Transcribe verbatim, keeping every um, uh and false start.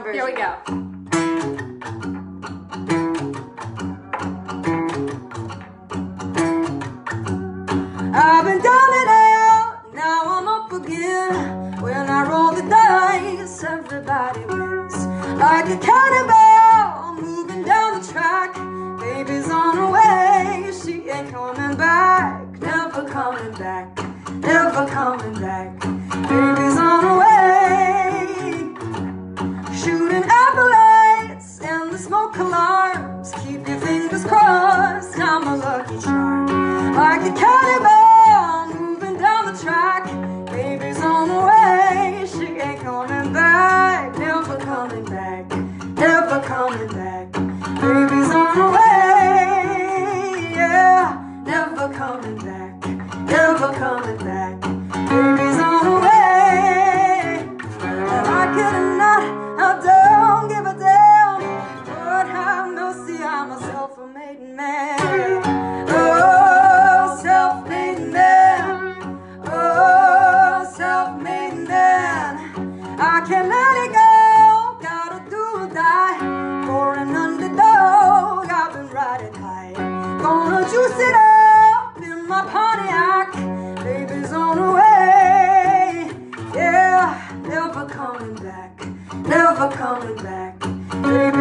version. Here we go. I've been down and out, now I'm up again. When I roll the dice, everybody wins. Like a cannonball, moving down the track. Baby's on her way, she ain't coming back. Never coming back, never coming back. Baby's on her way. Shooting accolades and the smoke alarms. Keep your fingers crossed, I'm a lucky charm. Like a cannonball, moving down the track. Baby's on the way, she ain't coming back. Never coming back, never coming back. Baby's on the way, yeah. Never coming back, never coming back. Baby's on the way. And I could not, I don't give a damn. Lord have mercy, I'm a self-made man. Oh, self-made man. Oh, self-made man. I can't let it go, gotta do or die. For an underdog, I've been riding high. Gonna juice it up in my Pontiac. Baby's on the way, yeah. Never coming back, never coming back. Baby